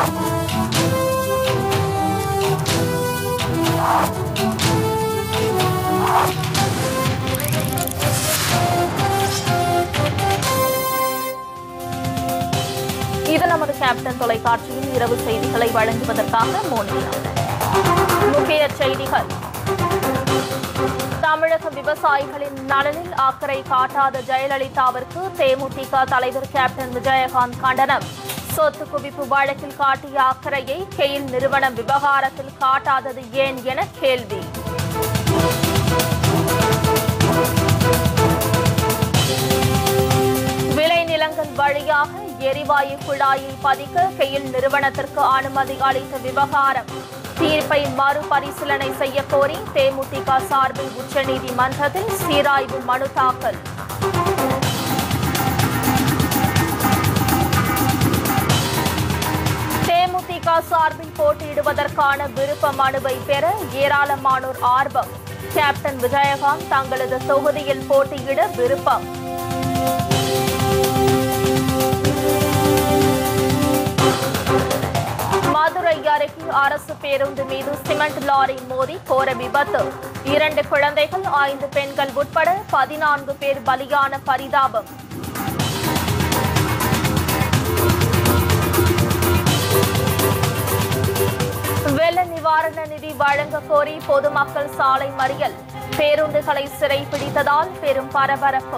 இது நமது கேப்டன் தொலைக்காட்சியில் இரவு செய்திகளை வழங்குவதற்காக மோனியா. முக்கிய செய்திகள். தமிழக விவசாயிகளின் நலனில் அக்கறை காட்டாத ஜெயலலிதாவிற்கு தேமுதிக தலைவர் கேப்டன் விஜயகாந்த் கண்டனம். சொத்து குவிப்பு வழக்கில் காட்டிய அக்கறையை கெயில் நிறுவனம் விவகாரத்தில் காட்டாதது ஏன் என கேள்வி. விளைநிலங்கள் வழியாக எரிவாயு குழாயை பதிக்க கெயில் நிறுவனத்திற்கு அனுமதி அளித்த விவகாரம். தீர்ப்பை மறுபரிசீலனை செய்ய கோரி தேமுதிக சார்பில் உச்சநீதிமன்றத்தில் சீராய்வு மனு தாக்கல். தேமுதிக சார்பில் போட்டியிடுவதற்கான விருப்ப மனுவை பெற ஏராளமானோர் ஆர்வம். கேப்டன் விஜயகாந்த் தங்களது தொகுதியில் போட்டியிட விருப்பம். மதுரை அருகே அரசு பேருந்து மீது சிமெண்ட் லாரி மோதி கோர விபத்து. 2 குழந்தைகள் 5 பெண்கள் உட்பட 14 பேர் பலியான பரிதாபம். வெள்ள நிவாரண நிதி வழங்க கோரி பொதுமக்கள் சாலை மறியல். பேருந்துகளை சிறைப்பிடித்ததால் பெரும் பரபரப்பு.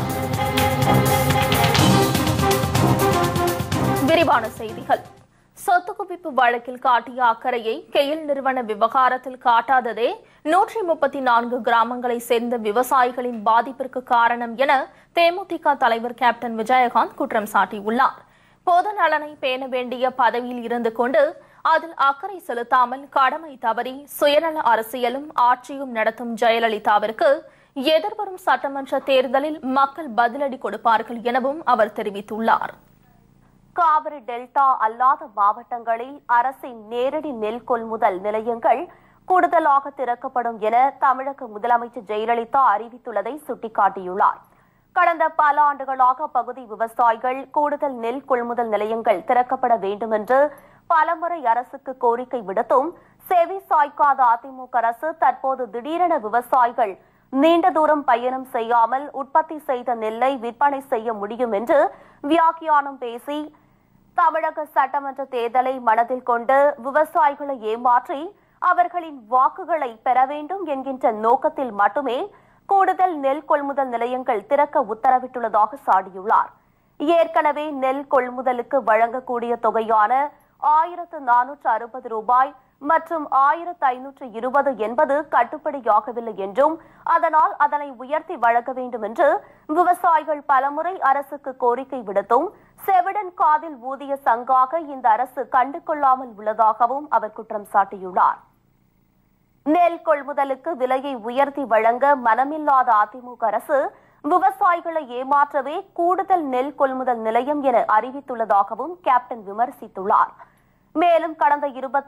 விரிவான செய்திகள். சொத்து குவிப்பு வழக்கில் காட்டிய அக்கறையை கெயில் நிறுவன விவகாரத்தில் காட்டாததே 134 கிராமங்களை சேர்ந்த விவசாயிகளின் பாதிப்பிற்கு காரணம் என தேமுதிக தலைவர் கேப்டன் விஜயகாந்த் குற்றம் சாட்டியுள்ளார். பொது நலனை பேண வேண்டிய பதவியில் இருந்து கொண்டு அதில் அக்கறை செலுத்தாமல் கடமை தவறி சுயநல அரசியலும் ஆட்சியும் நடத்தும் ஜெயலலிதாவிற்கு எதிர்வரும் சட்டமன்ற தேர்தலில் மக்கள் பதிலடி கொடுப்பார்கள் எனவும் அவர் தெரிவித்துள்ளார். காவிரி டெல்டா அல்லாத மாவட்டங்களில் அரசின் நேரடி நெல் கொள்முதல் நிலையங்கள் கூடுதலாக திறக்கப்படும் என தமிழக முதலமைச்சர் ஜெயலலிதா அறிவித்துள்ளதை சுட்டிக்காட்டியுள்ளார். கடந்த பல ஆண்டுகளாக பகுதி விவசாயிகள் கூடுதல் நெல் கொள்முதல் நிலையங்கள் திறக்கப்பட வேண்டும் என்று பலமுறை அரசுக்கு கோரிக்கை விடுத்தும் செவி சாய்க்காத அதிமுக அரசு தற்போது திடீரென விவசாயிகள் நீண்ட தூரம் பயணம் செய்யாமல் உற்பத்தி செய்த நெல்லை விற்பனை செய்ய முடியும் என்று வியாக்கியானம் பேசி தமிழக சட்டமன்ற தேர்தலை மனதில் கொண்டு விவசாயிகளை ஏமாற்றி அவர்களின் வாக்குகளை பெற வேண்டும் என்கின்ற நோக்கத்தில் மட்டுமே கூடுதல் நெல் கொள்முதல் நிலையங்கள் திறக்க உத்தரவிட்டுள்ளதாக சாடியுள்ளார். ஏற்கனவே நெல் கொள்முதலுக்கு வழங்கக்கூடிய தொகையான 1460 ரூபாய் மற்றும் 1520 என்பது கட்டுப்படியாகவில்லை என்றும் அதனால் அதனை உயர்த்தி வழங்க வேண்டும் என்று விவசாயிகள் பலமுறை அரசுக்கு கோரிக்கை விடுத்தும் செவிடன் காதில் ஊதிய சங்காக இந்த அரசு கண்டுகொள்ளாமல் உள்ளதாகவும் அவர் குற்றம் சாட்டியுள்ளார். நெல் கொள்முதலுக்கு விலையை உயர்த்தி வழங்க மனமில்லாத அதிமுக அரசு விவசாயிகளை ஏமாற்றவே கூடுதல் நெல் கொள்முதல் நிலையம் என அறிவித்துள்ளதாகவும் கேப்டன் விமர்சித்துள்ளார். மேலும் கடந்த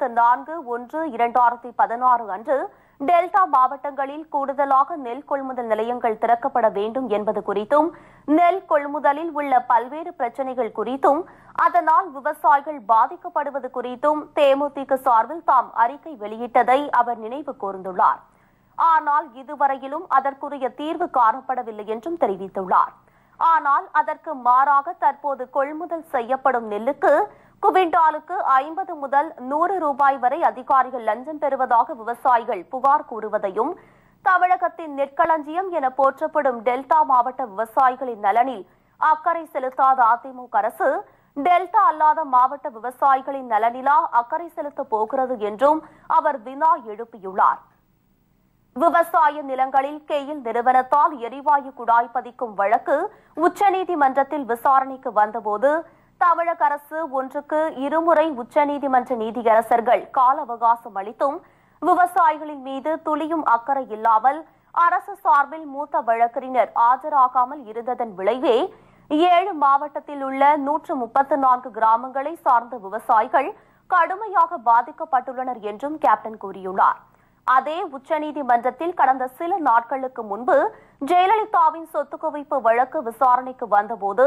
24/1/2016 அன்று டெல்டா மாவட்டங்களில் கூடுதலாக நெல் கொள்முதல் நிலையங்கள் திறக்கப்பட வேண்டும் என்பது குறித்தும் நெல் கொள்முதலில் உள்ள பல்வேறு பிரச்சினைகள் குறித்தும் அதனால் விவசாயிகள் பாதிக்கப்படுவது குறித்தும் தேமுதிக சார்பில் தாம் அறிக்கை வெளியிட்டதை அவர் நினைவு கூர்ந்துள்ளார். ஆனால் இதுவரையிலும் அதற்குரிய தீர்வு காணப்படவில்லை என்றும் தெரிவித்துள்ளார். ஆனால் அதற்கு மாறாக தற்போது கொள்முதல் செய்யப்படும் நெல்லுக்கு குவிண்டாலுக்கு 50 முதல் 100 ரூபாய் வரை அதிகாரிகள் லஞ்சம் பெறுவதாக விவசாயிகள் புகார் கூறுவதையும் தமிழகத்தின் நெற்களஞ்சியம் என போற்றப்படும் டெல்டா மாவட்ட விவசாயிகளின் நலனில் அக்கறை செலுத்தாத அதிமுக அரசு டெல்டா அல்லாத மாவட்ட விவசாயிகளின் நலனிலா அக்கறை செலுத்த போகிறது என்றும் அவர் வினா எழுப்பியுள்ளார். விவசாய நிலங்களில் கெயில் நிறுவனத்தால் எரிவாயு குழாய் பதிக்கும் வழக்கு உச்சநீதிமன்றத்தில் விசாரணைக்கு வந்தபோது தமிழக அரசு ஒன்றுக்கு 2 முறை உச்சநீதிமன்ற நீதியரசர்கள் கால அவகாசம் அளித்தும் விவசாயிகளின் மீது துளியும் அக்கறை இல்லாமல் அரசு சார்பில் மூத்த வழக்கறிஞர் ஆஜராகாமல் இருந்ததன் விளைவே 7 மாவட்டத்தில் உள்ள 134 கிராமங்களை சார்ந்த விவசாயிகள் கடுமையாக பாதிக்கப்பட்டுள்ளனர் என்றும் கேப்டன் கூறியுள்ளார். அதே உச்சநீதிமன்றத்தில் கடந்த சில நாட்களுக்கு முன்பு ஜெயலலிதாவின் சொத்து குவிப்பு வழக்கு விசாரணைக்கு வந்தபோது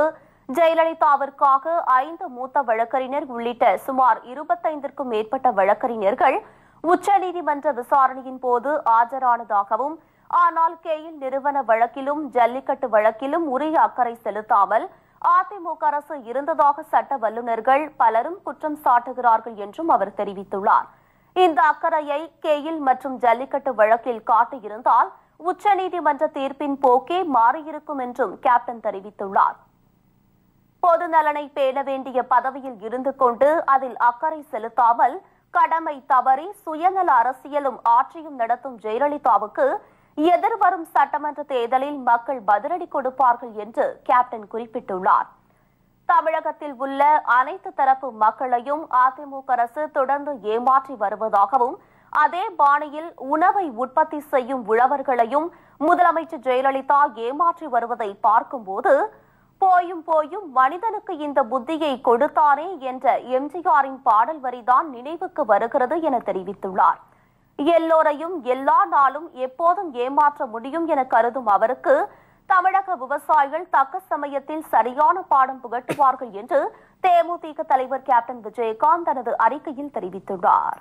ஜெயலலிதாவிற்காக 5 மூத்த வழக்கறிஞர் உள்ளிட்ட சுமார் 25க்கும் மேற்பட்ட வழக்கறிஞர்கள் உச்சநீதிமன்ற விசாரணையின் போது ஆஜரானதாகவும், ஆனால் கெயில் நிறுவன வழக்கிலும் ஜல்லிக்கட்டு வழக்கிலும் உரிய அக்கறை செலுத்தாமல் அதிமுக அரசு இருந்ததாக சட்ட வல்லுநர்கள் பலரும் குற்றம் சாட்டுகிறார்கள் என்றும் அவர் தெரிவித்துள்ளார். இந்த அக்கறையை கெயில் மற்றும் ஜல்லிக்கட்டு வழக்கில் காட்டியிருந்தால் உச்சநீதிமன்ற தீர்ப்பின் போக்கே மாறியிருக்கும் என்றும் கேப்டன் தெரிவித்துள்ளார். பொது நலனை பேண வேண்டிய பதவியில் இருந்து கொண்டு அதில் அக்கறை செலுத்தாமல் கடமை தவறி சுயநல அரசியலும் ஆட்சியும் நடத்தும் ஜெயலலிதாவுக்கு எதிர்வரும் சட்டமன்ற தேர்தலில் மக்கள் பதிலடி கொடுப்பார்கள் என்று கேப்டன் குறிப்பிட்டுள்ளார். தமிழகத்தில் உள்ள அனைத்து தரப்பு மக்களையும் அதிமுக அரசு தொடர்ந்து ஏமாற்றி வருவதாகவும், அதே பாணியில் உணவை உற்பத்தி செய்யும் உழவர்களையும் முதலமைச்சர் ஜெயலலிதா ஏமாற்றி வருவதை பார்க்கும்போது போயும் மனிதனுக்கு இந்த புத்தியை கொடுத்தானே என்ற எம்ஜிஆரின் பாடல் வரிதான் நினைவுக்கு வருகிறது என தெரிவித்துள்ளார். எல்லோரையும் எல்லா நாளும் எப்போதும் ஏமாற்ற முடியும் என கருதும் அவருக்கு தமிழக விவசாயிகள் தக்க சமயத்தில் சரியான பாடம் புகட்டுவார்கள் என்று தேமுதிக தலைவர் கேப்டன் விஜயகாந்த் தனது அறிக்கையில் தெரிவித்துள்ளார்.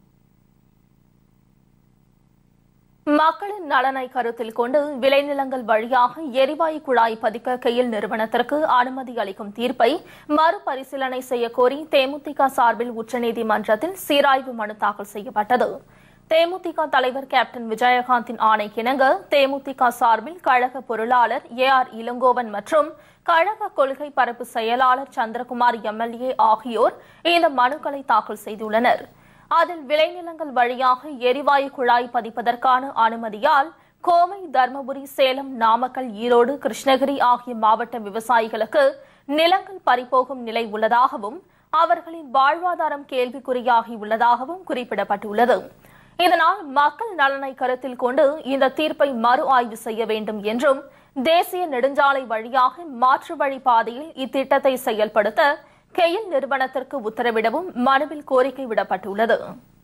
மக்களின் நலனை கருத்தில் கொண்டு விளைநிலங்கள் வழியாக எரிவாயு குழாய் பதிக்க கெயில் நிறுவனத்திற்கு அனுமதி அளிக்கும் தீர்ப்பை மறுபரிசீலனை செய்யக்கோரி தேமுதிக சார்பில் உச்சநீதிமன்றத்தில் சீராய்வு மனு தாக்கல் செய்யப்பட்டது. தேமுதிக தலைவர் கேப்டன் விஜயகாந்தின் ஆணைக்கிணங்க தேமுதிக சார்பில் கழக பொருளாளர் AR இளங்கோவன் மற்றும் கழக கொள்கை பரப்பு செயலாளர் சந்திரகுமார் MLA ஆகியோர் இந்த மனுக்களை தாக்கல் செய்துள்ளனர். அதில் விளைநிலங்கள் வழியாக எரிவாயு குழாய் பதிப்பதற்கான அனுமதியால் கோவை, தர்மபுரி, சேலம், நாமக்கல், ஈரோடு, கிருஷ்ணகிரி ஆகிய மாவட்ட விவசாயிகளுக்கு நிலங்கள் பறிபோகும் நிலை உள்ளதாகவும் அவர்களின் வாழ்வாதாரம் கேள்விக்குறியாகியுள்ளதாகவும் குறிப்பிடப்பட்டுள்ளது. இதனால் மக்கள் நலனை கருத்தில் கொண்டு இந்த தீர்ப்பை மறு ஆய்வு செய்ய வேண்டும் என்றும், தேசிய நெடுஞ்சாலை வழியாக மாற்று வழி பாதையில் இத்திட்டத்தை செயல்படுத்த கெயில் நிறுவனத்திற்கு உத்தரவிடவும் மனுவில் கோரிக்கை விடப்பட்டுள்ளது.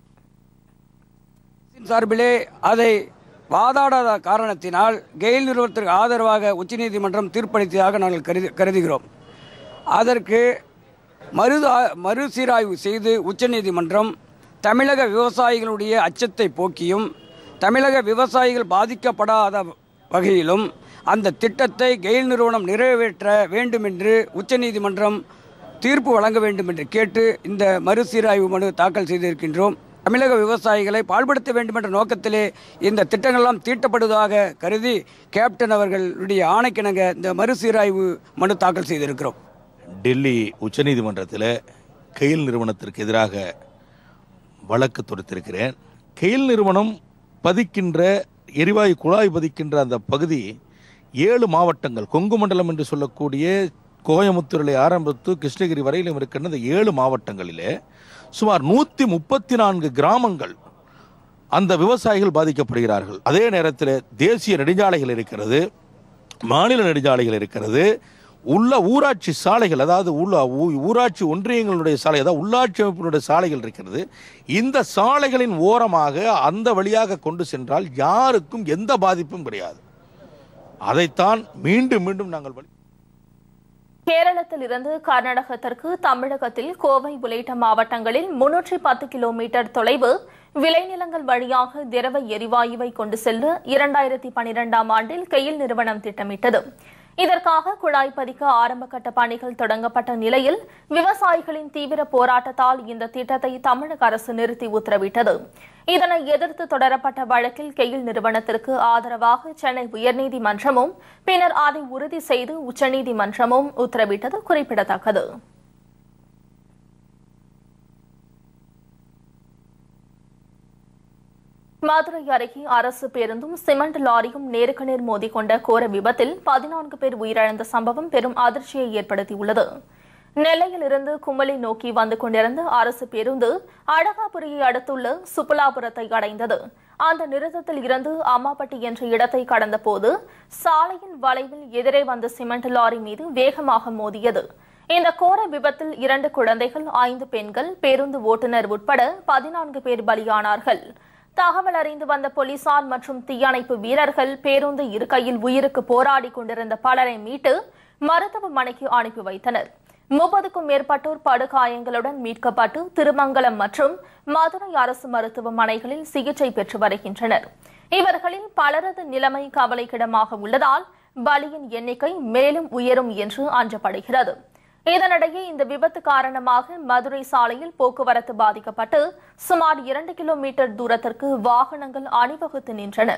சார்பிலே அதை வாதாடாத காரணத்தினால் கெயில் நிறுவனத்திற்கு ஆதரவாக உச்சநீதிமன்றம் தீர்ப்பளித்ததாக நாங்கள் கருதுகிறோம். அதற்கு மறுசீராய்வு செய்து உச்சநீதிமன்றம் தமிழக விவசாயிகளுடைய அச்சத்தை போக்கியும் தமிழக விவசாயிகள் பாதிக்கப்படாத வகையிலும் அந்த திட்டத்தை கெயில் நிறுவனம் நிறைவேற்ற வேண்டும் என்று உச்சநீதிமன்றம் தீர்ப்பு வழங்க வேண்டும் என்று கேட்டு இந்த மறுசீராய்வு மனு தாக்கல் செய்திருக்கின்றோம். தமிழக விவசாயிகளை பாழ்படுத்த வேண்டும் என்ற நோக்கத்திலே இந்த திட்டங்களெல்லாம் தீட்டப்படுவதாக கருதி கேப்டன் அவர்களுடைய ஆணைக்கிணங்க இந்த மறுசீராய்வு மனு தாக்கல் செய்திருக்கிறோம். டெல்லி உச்சநீதிமன்றத்தில் கெயில் நிறுவனத்திற்கு எதிராக வழக்கு தொடுத்திருக்கிறேன். கெயில் நிறுவனம் பதிக்கின்ற எரிவாயு குழாய் பதிக்கின்ற அந்த பகுதி 7 மாவட்டங்கள், கொங்கு மண்டலம் என்று சொல்லக்கூடிய கோயமுத்தூரில் ஆரம்பித்து கிருஷ்ணகிரி வரையிலும் இருக்கின்ற இந்த 7 மாவட்டங்களிலே சுமார் 134 கிராமங்கள் அந்த விவசாயிகள் பாதிக்கப்படுகிறார்கள். அதே நேரத்தில் தேசிய நெடுஞ்சாலைகள் இருக்கிறது, மாநில நெடுஞ்சாலைகள் இருக்கிறது, உள்ள ஊராட்சி சாலைகள், அதாவது ஊராட்சி ஒன்றியங்களுடைய சாலை, அதாவது உள்ளாட்சி அமைப்பினுடைய சாலைகள் இருக்கிறது. இந்த சாலைகளின் ஓரமாக அந்த வழியாக கொண்டு சென்றால் யாருக்கும் எந்த பாதிப்பும் கிடையாது. அதைத்தான் மீண்டும் மீண்டும் நாங்கள் கேரளத்தில் இருந்து கர்நாடகத்திற்கு தமிழகத்தில் கோவை உள்ளிட்ட மாவட்டங்களில் 310 கிலோமீட்டர் தொலைவு விளைநிலங்கள் வழியாக திரவ எரிவாயுவை கொண்டு செல்ல 2012ஆம் ஆண்டில் கெயில் நிறுவனம் திட்டமிட்டது. இதற்காக குழாய் பதிக்க ஆரம்பகட்ட பணிகள் தொடங்கப்பட்ட நிலையில் விவசாயிகளின் தீவிர போராட்டத்தால் இந்த திட்டத்தை தமிழக அரசு நிறுத்தி உத்தரவிட்டது. இதனை எதிர்த்து தொடரப்பட்ட வழக்கில் கெயில் நிறுவனத்திற்கு ஆதரவாக சென்னை உயர்நீதிமன்றமும் பின்னர் அதை உறுதி செய்து உச்சநீதிமன்றமும் உத்தரவிட்டது குறிப்பிடத்தக்கது. மதுரை அருகே அரசு பேருந்தும் சிமெண்ட் லாரியும் நேருக்கு நேர் மோதிக்கொண்ட கோர விபத்தில் 14 பேர் உயிரிழந்த சம்பவம் பெரும் அதிர்ச்சியை ஏற்படுத்தியுள்ளது. நெல்லையில் இருந்து குமளி நோக்கி வந்து கொண்டிருந்த அரசு பேருந்து அழகாபுரியை அடுத்துள்ள சுப்புலாபுரத்தை அடைந்தது. அந்த நிறுத்தத்தில் இருந்து அம்மாப்பட்டி என்ற இடத்தை கடந்த போது சாலையின் வளைவில் எதிரே வந்த சிமெண்ட் லாரி மீது வேகமாக மோதியது. இந்த கோர விபத்தில் 2 குழந்தைகள், 5 பெண்கள், பேருந்து ஓட்டுநர் உட்பட 14 பேர் பலியானார்கள். தகவல் அறிந்து வந்த போலீசார் மற்றும் தீயணைப்பு வீரர்கள் பேருந்து இருக்கையில் உயிருக்கு போராடி கொண்டிருந்த பலரை மீட்டு மருத்துவமனைக்கு அனுப்பி வைத்தனர். 30க்கும் மேற்பட்டோர் படுகாயங்களுடன் மீட்கப்பட்டு திருமங்கலம் மற்றும் மதுரை அரசு மருத்துவமனைகளில் சிகிச்சை பெற்று வருகின்றனர். இவர்களில் பலரது நிலைமை கவலைக்கிடமாக உள்ளதால் பலியின் எண்ணிக்கை மேலும் உயரும் என்று அஞ்சப்படுகிறது. இதனிடையே இந்த விபத்து காரணமாக மதுரை சாலையில் போக்குவரத்து பாதிக்கப்பட்டு சுமார் 2 கிலோமீட்டர் தூரத்திற்கு வாகனங்கள் அணிவகுத்து நின்றன.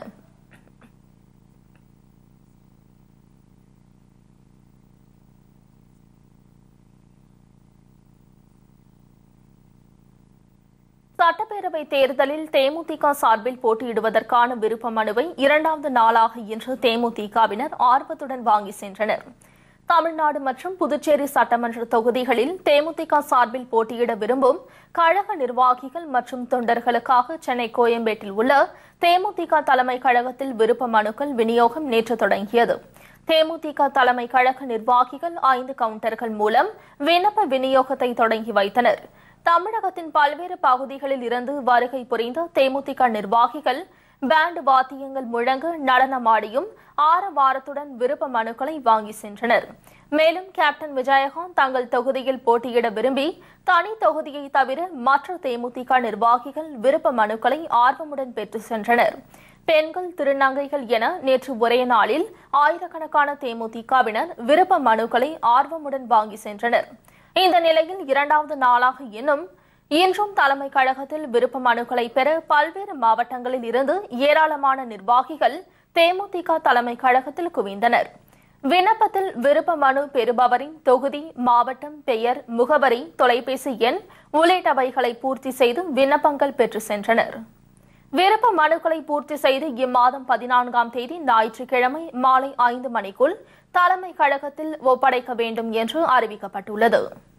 சட்டப்பேரவை தேர்தலில் தேமுதிக சார்பில் போட்டியிடுவதற்கான விருப்ப மனுவை 2வது நாளாக இன்று தேமுதிகவினர் ஆர்வத்துடன் வாங்கி சென்றனர். தமிழ்நாடு மற்றும் புதுச்சேரி சட்டமன்ற தொகுதிகளில் தேமுதிக சார்பில் போட்டியிட விரும்பும் கழக நிர்வாகிகள் மற்றும் தொண்டர்களுக்காக சென்னை கோயம்பேட்டில் உள்ள தேமுதிக தலைமை கழகத்தில் விருப்ப மனுக்கள் விநியோகம் நேற்று தொடங்கியது. தேமுதிக தலைமை கழக நிர்வாகிகள் 5 கவுண்டர்கள் மூலம் விண்ணப்ப விநியோகத்தை தொடங்கி வைத்தனர். தமிழகத்தின் பல்வேறு பகுதிகளில் இருந்து வருகை புரிந்த தேமுதிக நிர்வாகிகள் பேண்ட் வாத்தியங்கள் முழங்க நடனமாடியும் ஆரவாரத்துடன் விருப்ப மனுக்களை வாங்கி சென்றனர். மேலும் கேப்டன் விஜயகாந்த் தங்கள் தொகுதியில் போட்டியிட விரும்பி தனி தொகுதியை தவிர மற்ற தேமுதிக நிர்வாகிகள் விருப்ப மனுக்களை ஆர்வமுடன் பெற்று சென்றனர். பெண்கள், திருநங்கைகள் என நேற்று ஒரே நாளில் ஆயிரக்கணக்கான தேமுதிகவினர் விருப்ப மனுக்களை ஆர்வமுடன் வாங்கி சென்றனர். இந்த நிலையில் 2வது நாளாக இன்றும் தலைமை கழகத்தில் விருப்ப மனுக்களை பெற பல்வேறு மாவட்டங்களில் இருந்து ஏராளமான நிர்வாகிகள் தேமுதிக தலைமை கழகத்தில் குவிந்தனர். விண்ணப்பத்தில் விருப்ப மனு பெறுபவரின் தொகுதி, மாவட்டம், பெயர், முகவரி, தொலைபேசி எண் உள்ளிட்டவைகளை பூர்த்தி செய்து விண்ணப்பங்கள் பெற்று சென்றனர். விருப்ப மனுக்களை பூர்த்தி செய்து இம்மாதம் 14ஆம் தேதி ஞாயிற்றுக்கிழமை மாலை 5 மணிக்குள் தலைமை கழகத்தில் ஒப்படைக்க வேண்டும் என்று அறிவிக்கப்பட்டுள்ளது.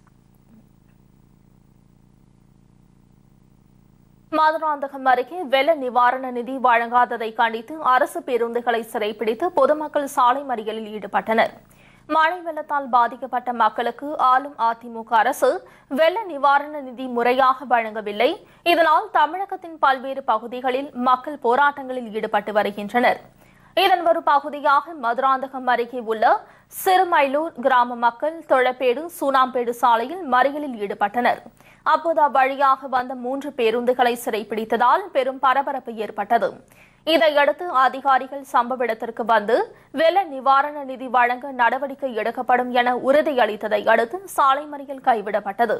மதுராந்தகம் அருகே வெள்ள நிவாரண நிதி வழங்காததை கண்டித்து அரசு பேருந்துகளை சிறைப்பிடித்து பொதுமக்கள் சாலை மறியலில் ஈடுபட்டனர். மழை வெள்ளத்தால் பாதிக்கப்பட்ட மக்களுக்கு ஆளும் அதிமுக அரசு வெள்ள நிவாரண நிதி முறையாக வழங்கவில்லை. இதனால் தமிழகத்தின் பல்வேறு பகுதிகளில் மக்கள் போராட்டங்களில் ஈடுபட்டு வருகின்றனர். இதன் ஒரு பகுதியாக மதுராந்தகம் அருகே உள்ள சிறுமயிலூர் கிராம மக்கள் தொழப்பேடு, சூனாம்பேடு சாலையில் மறியலில் ஈடுபட்டனர். அப்போது அவ்வழியாக வந்த 3 பேருந்துகளை சிறைப்பிடித்ததால் பெரும் பரபரப்பு ஏற்பட்டது. இதையடுத்து அதிகாரிகள் சம்பவ இடத்திற்கு வந்து வெள்ள நிவாரண நிதி வழங்க நடவடிக்கை எடுக்கப்படும் என உறுதியளித்ததை அடுத்து சாலை மறியல் கைவிடப்பட்டது.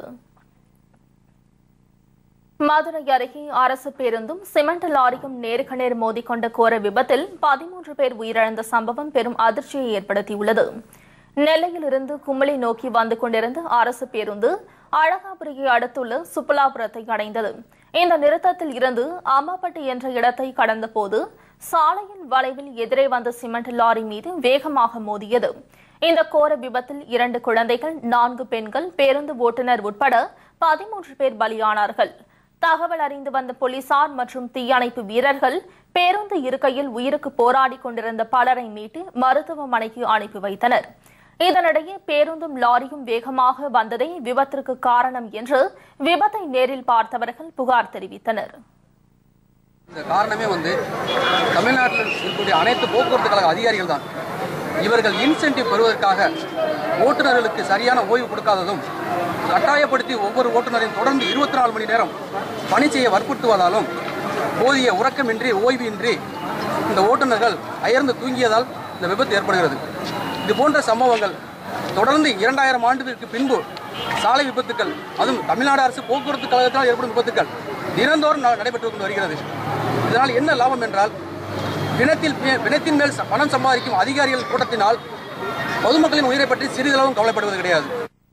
மதுரை அருகே அரசு பேருந்தும் சிமெண்ட் லாரியும் நேருக்கு நேர் மோதிக்கொண்ட கோர விபத்தில் 13 பேர் உயிரிழந்த சம்பவம் பெரும் அதிர்ச்சியை ஏற்படுத்தியுள்ளது. நெல்லையிலிருந்து கும்பளை நோக்கி வந்து கொண்டிருந்த அரசு பேருந்து அழகாபுரியை அடுத்துள்ள சுப்பலாபுரத்தை அடைந்தது. இந்த நிறுத்தத்தில் இருந்து அம்மாப்பட்டி என்ற இடத்தை கடந்தபோது சாலையின் வளைவில் எதிரே வந்த சிமெண்ட் லாரி மீது வேகமாக மோதியது. இந்த கோர விபத்தில் 2 குழந்தைகள், 4 பெண்கள், பேருந்து ஓட்டுநர் உட்பட 13 பேர் பலியானார்கள். தகவல் அறிந்து வந்த போலீசார் மற்றும் தீயணைப்பு வீரர்கள் பேருந்து இருக்கையில் உயிருக்கு போராடி கொண்டிருந்த பலரை மீட்டு மருத்துவமனைக்கு அனுப்பி வைத்தனர். இதனிடையே பேருந்தும் லாரியும் வேகமாக வந்ததே விபத்திற்கு காரணம் என்று விபத்தை நேரில் பார்த்தவர்கள் புகார் தெரிவித்தனர். இந்த காரணமே தமிழ்நாட்டில் இருக்கக்கூடிய அனைத்து போக்குவரத்து கழக அதிகாரிகள் தான். இவர்கள் இன்சென்டிவ் பெறுவதற்காக ஓட்டுநர்களுக்கு சரியான ஓய்வு கொடுக்காததும், கட்டாயப்படுத்தி ஒவ்வொரு ஓட்டுநரையும் தொடர்ந்து 24 மணி நேரம் பணி செய்ய வற்புறுத்துவதாலும், போதிய உறக்கமின்றி ஓய்வின்றி இந்த ஓட்டுநர்கள் அயர்ந்து தூங்கியதால் இந்த விபத்து ஏற்படுகிறது. இது போன்ற சம்பவங்கள் தொடர்ந்து 2000 ஆண்டுகளுக்கு பின்பு சாலை விபத்துக்கள், அதுவும் தமிழ்நாடு அரசு போக்குவரத்து கழகத்தால் ஏற்படும் விபத்துக்கள் தினந்தோறும் நடைபெற்று கொண்டு வருகிறது. இதனால் என்ன லாபம் என்றால், பிணத்தின் மேல் பணம் சம்பாதிக்கும் அதிகாரிகள் கூட்டத்தினால் பொதுமக்களின் உயிரை பற்றி சிறிதளவும் கவலைப்படுவது கிடையாது.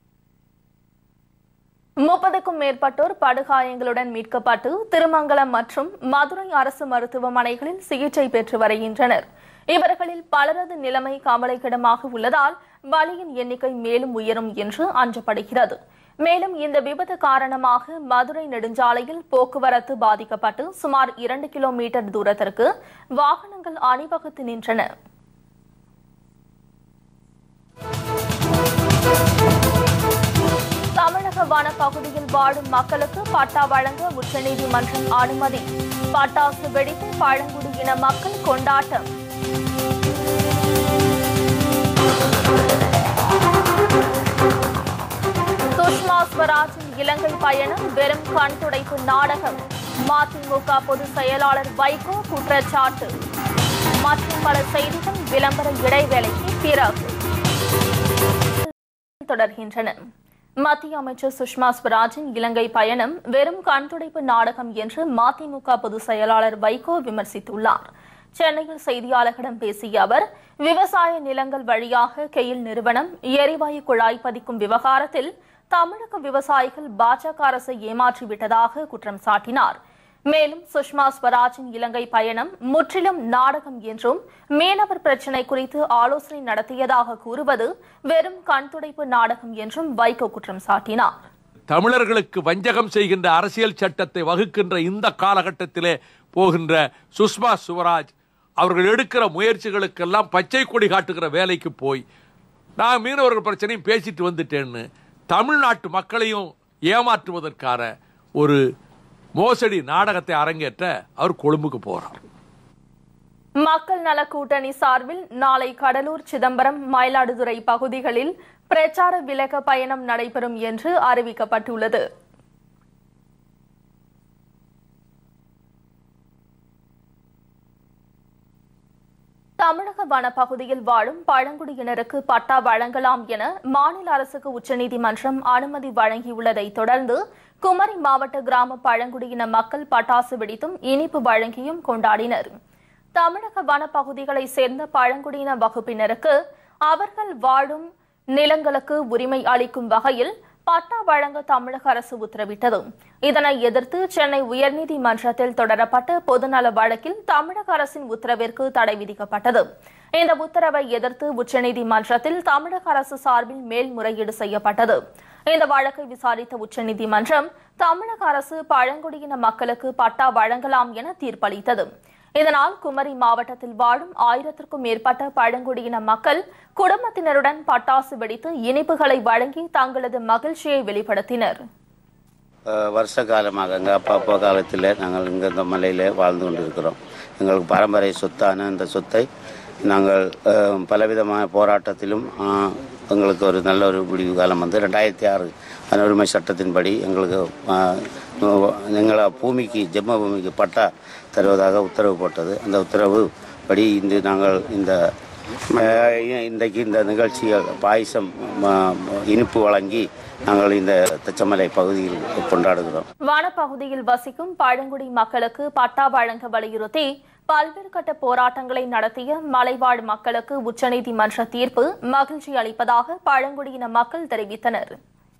30க்கும் மேற்பட்டோர் படுகாயங்களுடன் மீட்கப்பட்டு திருமங்கலம் மற்றும் மதுரை அரசு மருத்துவமனைகளில் சிகிச்சை பெற்று வருகின்றனர். இவர்களில் பலரது நிலைமை கவலைக்கிடமாக உள்ளதால் பலியின் எண்ணிக்கை மேலும் உயரும் என்று அஞ்சப்படுகிறது. மேலும் இந்த விபத்து காரணமாக மதுரை நெடுஞ்சாலையில் போக்குவரத்து பாதிக்கப்பட்டு சுமார் 2 கிலோமீட்டர் தூரத்திற்கு வாகனங்கள் அணிவகுத்து நின்றன. தமிழக வனப்பகுதியில் வாழும் மக்களுக்கு பட்டா வழங்க உச்சநீதிமன்றம் அனுமதி. பட்டாசு வெடித்து பழங்குடியின மக்கள் கொண்டாட்டம். ஸ்வராஜின் இலங்கை பயணம் வெறும் கண்துடைப்பு நாடகம். மதிமுக பொதுச் செயலாளர் வைகோ குற்றச்சாட்டு. மற்றும் பல செய்திகள் விளம்பர இடைவேளைக்கு பிறகு தொடர்கின்றன. மத்திய அமைச்சர் சுஷ்மா ஸ்வராஜின் இலங்கை பயணம் வெறும் கண்துடைப்பு நாடகம் என்று மதிமுக பொதுச் செயலாளர் வைகோ விமர்சித்துள்ளார். சென்னையில் செய்தியாளர்களிடம் பேசிய அவர், விவசாய நிலங்கள் வழியாக கெயில் நிறுவனம் எரிவாயு குழாய் பதிக்கும் விவகாரத்தில் தமிழக விவசாயிகள் பாஜக அரசை ஏமாற்றிவிட்டதாக குற்றம் சாட்டினார். மேலும் சுஷ்மா ஸ்வராஜின் இலங்கை பயணம் முற்றிலும் நாடகம் என்றும் மீனவர் பிரச்சினை குறித்து ஆலோசனை நடத்தியதாக கூறுவது வெறும் கண்துடைப்பு நாடகம் என்றும் வைகோ குற்றம் சாட்டினார். தமிழர்களுக்கு வஞ்சகம் செய்கின்ற அரசியல் சட்டத்தை வகுக்கின்ற இந்த காலகட்டத்திலே போகின்ற சுஷ்மா ஸ்வராஜ் அவர்கள் எடுக்கிற முயற்சிகளுக்கெல்லாம் பச்சை கொடி காட்டுகிற வேலைக்கு போய் நான் மீனவர்கள் பிரச்சனையும் பேசிட்டு வந்துட்டேன்னு தமிழ்நாட்டு மக்களையும் ஏமாற்றுவதற்கான ஒரு மோசடி நாடகத்தை அரங்கேற்ற அவர் கொழும்புக்கு போறார். மக்கள் நல கூட்டணி சார்பில் நாளை கடலூர், சிதம்பரம், மயிலாடுதுறை பகுதிகளில் பிரச்சார விளக்க பயணம் நடைபெறும் என்று அறிவிக்கப்பட்டுள்ளது. தமிழக வனப்பகுதியில் வாழும் பழங்குடியினருக்கு பட்டா வழங்கலாம் என மாநில அரசுக்கு உச்சநீதிமன்றம் அனுமதி வழங்கியுள்ளதை தொடர்ந்து குமரி மாவட்ட கிராம பழங்குடியின மக்கள் பட்டாசு வெடித்தும் இனிப்பு வழங்கியும் கொண்டாடினர். தமிழக வனப்பகுதிகளை சேர்ந்த பழங்குடியின வகுப்பினருக்கு அவர்கள் வாழும் நிலங்களுக்கு உரிமை அளிக்கும் வகையில் பட்டா வழங்க தமிழக அரசு உத்தரவிட்டது. இதனை எதிர்த்து சென்னை உயர்நீதிமன்றத்தில் தொடரப்பட்ட பொதுநல வழக்கில் தமிழக அரசின் உத்தரவிற்கு தடை விதிக்கப்பட்டது. இந்த உத்தரவை எதிர்த்து உச்சநீதிமன்றத்தில் தமிழக அரசு சார்பில் மேல்முறையீடு செய்யப்பட்டது. இந்த வழக்கை விசாரித்த உச்சநீதிமன்றம் தமிழக அரசு பழங்குடியின மக்களுக்கு பட்டா வழங்கலாம் என தீர்ப்பளித்தது. இதனால் குமரி மாவட்டத்தில் வாழும் 1000க்கும் மேற்பட்ட பழங்குடியின மக்கள் குடும்பத்தினருடன் பட்டாசு வெடித்து இனிப்புகளை வழங்கி தங்களது மகிழ்ச்சியை வெளிப்படுத்தினர். வருஷ காலமாக எங்கள் அப்பா காலத்தில் நாங்கள் இங்கே இந்த மலையில் வாழ்ந்து கொண்டிருக்கிறோம். எங்களுக்கு பாரம்பரிய சொத்தான இந்த சொத்தை நாங்கள் பலவிதமான போராட்டத்திலும் எங்களுக்கு ஒரு நல்ல ஒரு முடிவு காலம் வந்து 2006 வன உரிமை சட்டத்தின்படி எங்களுக்கு எங்களை பூமிக்கு ஜென்ம பூமிக்கு பட்டா தருவதாக உத்தரவு போட்டது. அந்த உத்தரவு படி இன்று நாங்கள் இன்றைக்கு இந்த நிகழ்ச்சிகள் பாயசம் இனிப்பு வழங்கி நாங்கள் இந்த தச்சமலை பகுதியில் கொண்டாடுகிறோம். வனப்பகுதியில் வசிக்கும் பழங்குடி மக்களுக்கு பட்டா வழங்க வலியுறுத்தி பல்வேறு கட்ட போராட்டங்களை நடத்திய மலைவாழ் மக்களுக்கு உச்சநீதிமன்ற தீர்ப்பு மகிழ்ச்சி அளிப்பதாக பழங்குடியின மக்கள் தெரிவித்தனர்.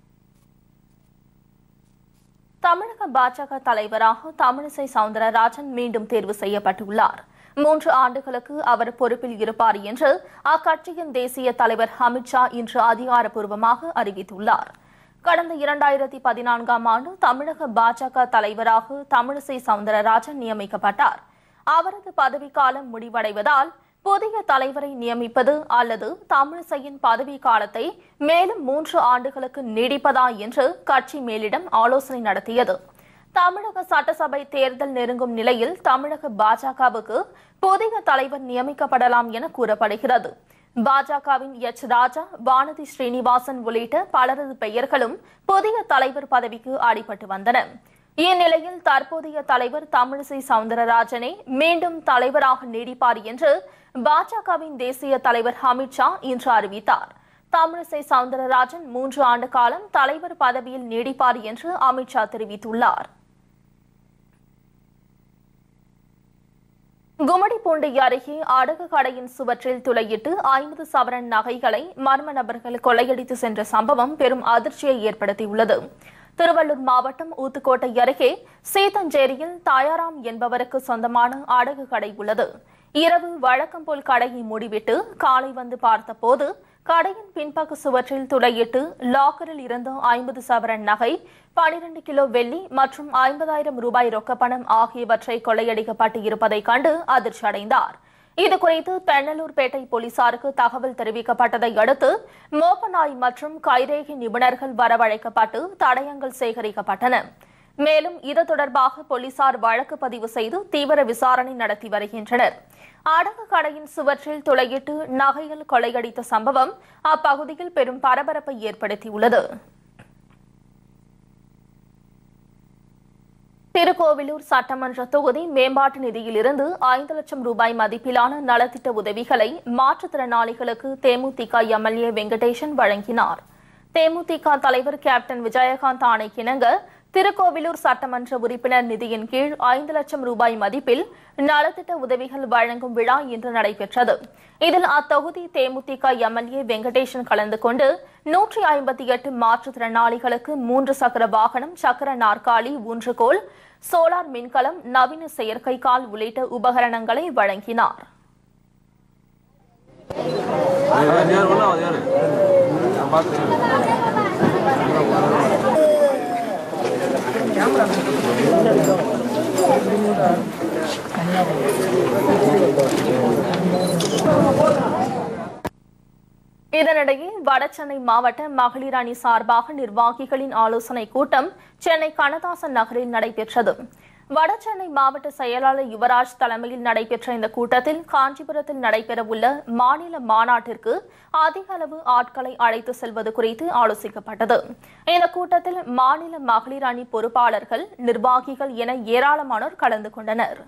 தமிழக பாஜக தலைவராக தமிழிசை சவுந்தரராஜன் மீண்டும் தேர்வு செய்யப்பட்டுள்ளார். 3 ஆண்டுகளுக்கு அவர் பொறுப்பில் இருப்பார் என்று அக்கட்சியின் தேசிய தலைவர் அமித்ஷா இன்று அதிகாரப்பூர்வமாக அறிவித்துள்ளார். கடந்த 2014ஆம் ஆண்டு தமிழக பாஜக தலைவராக தமிழிசை சவுந்தரராஜன் நியமிக்கப்பட்டார். அவரது பதவிக்காலம் முடிவடைவதால் புதிய தலைவரை நியமிப்பது அல்லது தமிழிசையின் பதவி காலத்தை மேலும் 3 ஆண்டுகளுக்கு நீடிப்பதா என்று கட்சி மேலிடம் ஆலோசனை நடத்தியது. தமிழக சட்டசபை தேர்தல் நெருங்கும் நிலையில் தமிழக பாஜகவுக்கு புதிய தலைவர் நியமிக்கப்படலாம் என கூறப்படுகிறது. பாஜகவின் எச் ராஜா, வானதி ஸ்ரீனிவாசன் உள்ளிட்ட பலரது பெயர்களும் புதிய தலைவர் பதவிக்கு அடிபட்டு வந்தன. இந்நிலையில் தற்போதைய தலைவர் தமிழிசை சவுந்தரராஜனே மீண்டும் தலைவராக நீடிப்பார் என்று பாஜகவின் தேசிய தலைவர் அமித்ஷா இன்று அறிவித்தார். தமிழிசை சவுந்தரராஜன் 3 ஆண்டு காலம் தலைவர் பதவியில் நீடிப்பார் என்று அமித்ஷா தெரிவித்துள்ளார். கும்மிடிப்பூண்டி அருகே அடகு கடையின் சுவற்றில் துளையிட்டு 50 சவரன் நகைகளை மர்ம நபர்கள் கொள்ளையடித்து சென்ற சம்பவம் பெரும் அதிர்ச்சியை ஏற்படுத்தியுள்ளது. திருவள்ளூர் மாவட்டம் ஊத்துக்கோட்டை அருகே சீத்தஞ்சேரியில் தாயாராம் என்பவருக்கு சொந்தமான அடகு கடை உள்ளது. இரவு வழக்கம் போல் கடையை மூடிவிட்டு காலை வந்து பார்த்தபோது கடையின் பின்பக்க சுவற்றில் துளையிட்டு லாக்கரில் இருந்த 50 சவரன் நகை, 12 கிலோ வெள்ளி மற்றும் 50,000 ரூபாய் ரொக்கப்பணம் ஆகியவற்றை கொள்ளையடிக்கப்பட்டு இருப்பதை கண்டு அதிர்ச்சி அடைந்தார். இதுகுறித்து பெண்ணலூர்பேட்டை போலீசாருக்கு தகவல் தெரிவிக்கப்பட்டதை அடுத்து மோப்பநாய் மற்றும் கைரேகை நிபுணர்கள் வரவழைக்கப்பட்டு தடயங்கள் சேகரிக்கப்பட்டன. மேலும் இது தொடர்பாக போலீசார் வழக்கு பதிவு செய்து தீவிர விசாரணை நடத்தி வருகின்றனர். அடகு கடையின் சுவற்றில் துளையிட்டு நகைகள் கொள்ளையடித்த சம்பவம் அப்பகுதியில் பெரும் பரபரப்பை ஏற்படுத்தியுள்ளது. திருக்கோவிலூர் சட்டமன்ற தொகுதி மேம்பாட்டு நிதியிலிருந்து 5 லட்சம் ரூபாய் மதிப்பிலான நலத்திட்ட உதவிகளை மாற்றுத்திறனாளிகளுக்கு தேமுதிக எம்எல்ஏ வெங்கடேசன் வழங்கினார். தேமுதிக தலைவர் கேப்டன் விஜயகாந்த் ஆணைக்கிணங்க திருக்கோவிலூர் சட்டமன்ற உறுப்பினர் நிதியின் கீழ் 5 லட்சம் ரூபாய் மதிப்பில் நலத்திட்ட உதவிகள் வழங்கும் விழா இன்று நடைபெற்றது. இதில் அத்தொகுதி தேமுதிக எம்எல்ஏ வெங்கடேசன் கலந்து கொண்டு 158 மாற்றுத்திறனாளிகளுக்கு 3 சக்கர வாகனம், சக்கர நாற்காலி, ஊன்றுகோல், சோலார் மின்கலம், நவீன செயற்கைக்கால் உள்ளிட்ட உபகரணங்களை வழங்கினார். இதனிடையே வடசென்னை மாவட்ட மகளிர் அணி சார்பாக நிர்வாகிகளின் ஆலோசனைக் கூட்டம் சென்னை கண்ணதாசன் நகரில் நடைபெற்றது. வடசென்னை மாவட்ட செயலாளர் யுவராஜ் தலைமையில் நடைபெற்ற இந்த கூட்டத்தில் காஞ்சிபுரத்தில் நடைபெறவுள்ள மாநில மாநாட்டிற்கு அதிக அளவு ஆட்களை அழைத்து செல்வது குறித்து ஆலோசிக்கப்பட்டது. இந்த கூட்டத்தில் மாநில மகளிர் அணி பொறுப்பாளர்கள், நிர்வாகிகள் என ஏராளமானோர் கலந்து கொண்டனர்.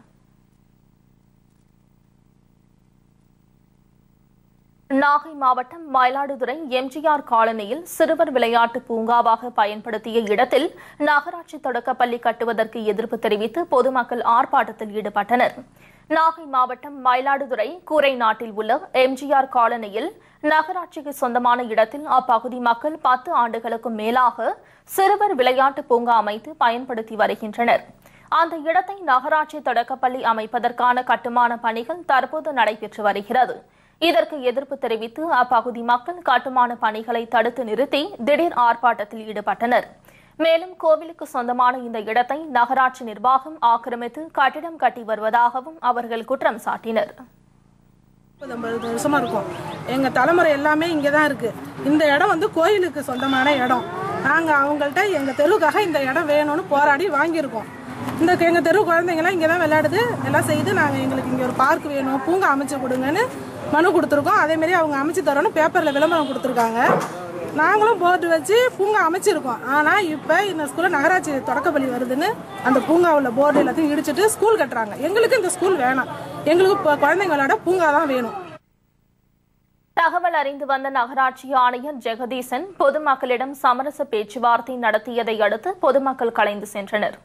நாகை மாவட்டம் மயிலாடுதுறை எம்ஜிஆர் காலனியில் சிறுவர் விளையாட்டு பூங்காவாக பயன்படுத்திய இடத்தில் நகராட்சி தொடக்கப்பள்ளி கட்டுவதற்கு எதிர்ப்பு தெரிவித்து பொதுமக்கள் ஆர்ப்பாட்டத்தில் ஈடுபட்டனர். நாகை மாவட்டம் மயிலாடுதுறை கூரை நாட்டில் உள்ள எம்ஜிஆர் காலனியில் நகராட்சிக்கு சொந்தமான இடத்தில் அப்பகுதி மக்கள் 10 ஆண்டுகளுக்கும் மேலாக சிறுவர் விளையாட்டு பூங்கா அமைத்து பயன்படுத்தி வருகின்றனர். அந்த இடத்தை நகராட்சி தொடக்கப்பள்ளி அமைப்பதற்கான கட்டுமான பணிகள் தற்போது நடைபெற்று வருகிறது. இதற்கு எதிர்ப்பு தெரிவித்து அப்பகுதி மக்கள் கட்டுமான பணிகளை தடுத்து நிறுத்தி திடீர் ஆர்ப்பாட்டத்தில் ஈடுபட்டனர். மேலும் கோவிலுக்கு சொந்தமான இந்த இடத்தை நகராட்சி நிர்வாகம் ஆக்கிரமித்து கட்டிடம் கட்டி வருவதாகவும் அவர்கள் குற்றம் சாட்டினர். 50 வருஷமா இருக்கும். எங்க தலைமுறை எல்லாமே இங்கதான் இருக்கு. இந்த இடம் கோயிலுக்கு சொந்தமான இடம். நாங்க அவங்கள்ட்ட எங்க தெருவுக்காக இந்த இடம் வேணும்னு போராடி வாங்கியிருக்கோம். எங்க தெரு குழந்தைங்கலாம் இங்கதான் விளையாடுது, எல்லாம் செய்து நாங்க எங்களுக்கு இங்க ஒரு பார்க் வேணும், பூங்கா அமைச்சு கொடுங்கன்னு மனு கொடுத்துருக்கோம். அதே மாதிரி அவங்க அமைச்சு தரோன்னு பேப்பர்ல விளம்பரம் கொடுத்துருக்காங்க. நாங்களும் போர்டு வச்சு பூங்கா அமைச்சிருக்கோம். ஆனா இப்ப இந்த ஸ்கூல்ல நகராட்சி தொடக்கப்பள்ளி வருதுன்னு அந்த பூங்காவில் போர்டு எல்லாத்தையும் இடிச்சிட்டு ஸ்கூல் கட்டுறாங்க. எங்களுக்கு இந்த ஸ்கூல் வேணாம், எங்களுக்கு குழந்தைங்களோட பூங்கா தான் வேணும். தகவல் அறிந்து வந்த நகராட்சி ஆணையர் ஜெகதீசன் பொதுமக்களிடம் சமரச பேச்சுவார்த்தை நடத்தியதை அடுத்து பொதுமக்கள் கலைந்து சென்றனர்.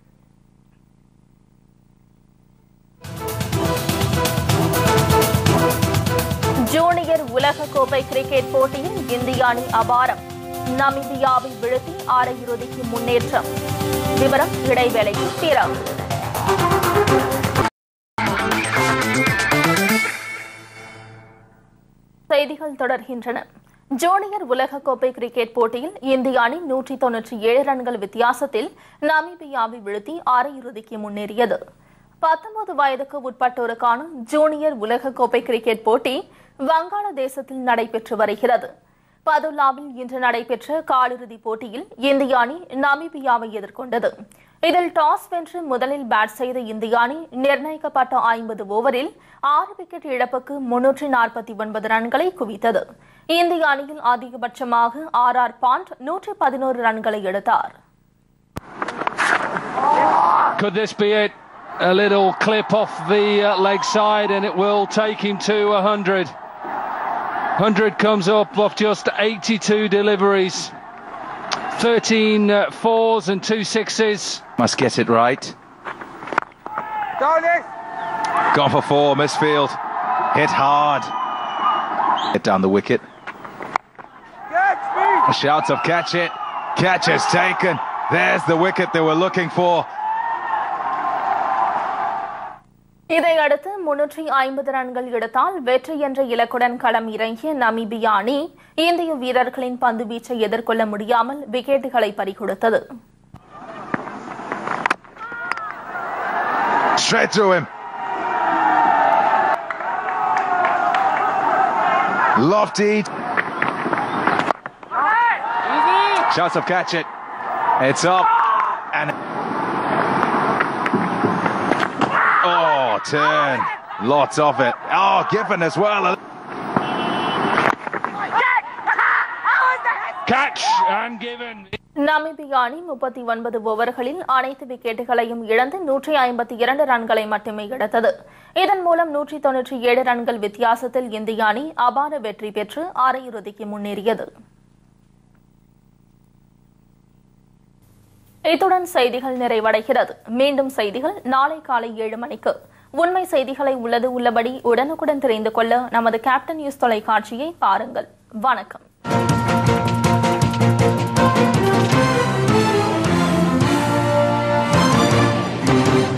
ஜூனியர் உலகக்கோப்பை கிரிக்கெட் போட்டியில் இந்திய அணி அபாரம், நமீபியாவை வீழ்த்தி அரையிறுதிக்கு முன்னேற்றம். விவரம் இடைவேளைக்கு பிறகு. செய்திகள் தொடர்கின்றன. ஜூனியர் உலகக்கோப்பை கிரிக்கெட் போட்டியில் இந்திய அணி 197 ரன்கள் வித்தியாசத்தில் நமீபியாவை வீழ்த்தி அரையிறுதிக்கு முன்னேறியது. 19 வயதுக்கு உட்பட்டோருக்கான ஜூனியர் உலகக்கோப்பை கிரிக்கெட் போட்டி வங்காளதேசத்தில் நடைபெற்று வருகிறது. பதுல்லாவில் இன்று நடைபெற்ற காலிறுதிப் போட்டியில் இந்திய அணி நமீபியாவை எதிர்கொண்டது. இதில் டாஸ் வென்று முதலில் பேட் செய்த இந்திய அணி நிர்ணயிக்கப்பட்ட 50 ஓவரில் 6 விக்கெட் இழப்புக்கு 349 ரன்களை குவித்தது. இந்திய அணியில் அதிகபட்சமாக RR பாண்ட் 111 ரன்களை எடுத்தார். Could this be it? A little clip off the leg side and it will take him to 100. 100 comes up off just 82 deliveries. 13 fours and 2 sixes. Must get it right. Gone for 4, misfield. Hit hard. Hit down the wicket. A shout of catch it. Catch is taken. There's the wicket they were looking for. இதையடுத்து 350 ரன்கள் எடுத்தால் வெற்றி என்ற இலக்குடன் களம் இறங்கிய நமீபியா அணி இந்திய வீரர்களின் பந்து வீச்சை எதிர்கொள்ள முடியாமல் விக்கெட்டுகளை பறிகொடுத்தது. Straight through him. Lofty. Shots of catch it. It's up and turn. Lots of it. Oh, Giffen as well. Catch and Giffen. Namibia அணி 39 ஓவர்களில் அனைத்து விக்கெட்டுகளையும் இழந்து 152 ரன்களை மட்டுமே எடுத்தது. இதன் மூலம் 197 ரன்கள் வித்தியாசத்தில் இந்திய அணி அபார வெற்றி பெற்று அரையிறுதிக்கு முன்னேறியது. இத்துடன் செய்திகள் நிறைவடைகிறது. மீண்டும் செய்திகள் நாளை காலை 7 மணிக்கு. உண்மை செய்திகளை உள்ளது உள்ளபடி உடனுக்குடன் தெரிந்து கொள்ள நமது கேப்டன் நியூஸ் தொலைக்காட்சியை பாருங்கள். வணக்கம்.